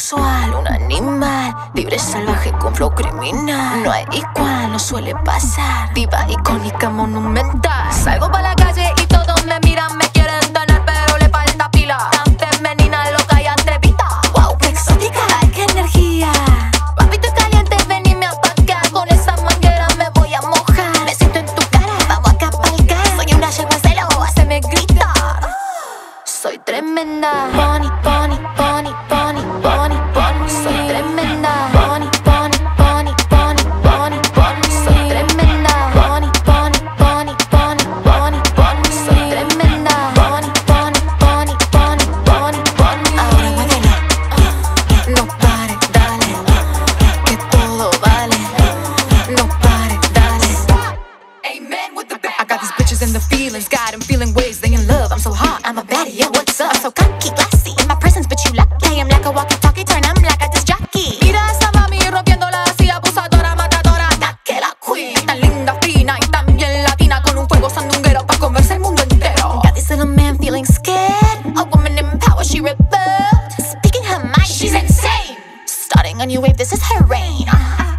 sexual, un animal, libre, salvaje, con flow criminal. No hay igual, no suele pasar. Diva, icónica, monumental. Salgo pa' la calle y todos me miran, me quieren tener, pero le falta pila. Tan femenina, loca y atrevida. Wow, qué exótica, ay, qué energía. Papito caliente, ven y me apaga. Con esa manguera me voy a mojar. Me siento en tu cara, vamos a cabalgar. Soy una yegua en celo, haceme gritar. Soy tremenda. Bunny, bunny, bunny, bunny, bunny, bunny. Soy tremenda. Bunny, bunny, bunny, bunny, bunny, bunny. Soy tremenda. Bunny, bunny, bunny, bunny, bunny, bunny. Soy tremenda. Bunny, bunny, bunny, bunny, bunny, bunny. Ahora muévelo. No pare, dale. Que todo vale. No pare, dale. Amen with the back. I got these bitches in the feelings. God, I'm feeling ways. They in love. I'm so hot. I'm a baddie. Yeah, what's up? I'm so cocky, classy. In my presence, but you lucky. I'm like a walkie-talkie. Turn 'em like a disc jockey. Mira esa mami rompiéndola así, abusadora, matadora. Da que la queen. Tan linda, fina y tan bien latina. Con un fuego sandunguero pa' comerse el mundo entero. Got this little man feeling scared. A woman in power, she rebelled. Speaking her mind, she's insane. Starting a new wave, this is her reign.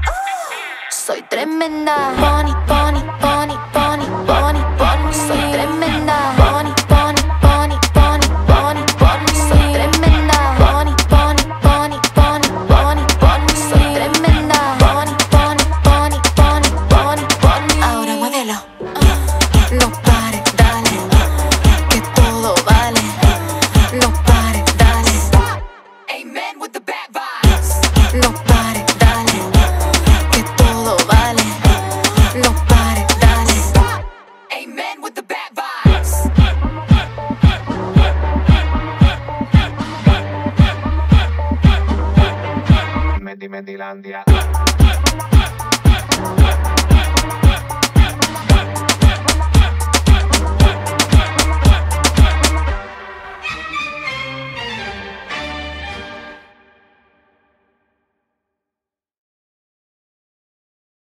Soy tremenda. Bunny, bunny, bunny, bunny, bunny, bunny. Soy tremenda. Bunny, bunny, bunny, bunny, bunny, bunny. Soy tremenda. Bunny, bunny, bunny, bunny, bunny, bunny. Soy tremenda. Bunny, bunny, bunny, bunny, bunny, bunny. Ahora muévelo. No pare, dale. Que todo vale. No pare, dale. Amen with the bad vibes. No pare, dale. Que todo vale. No pare, dale. Amen with the bad vibes. Medylandia.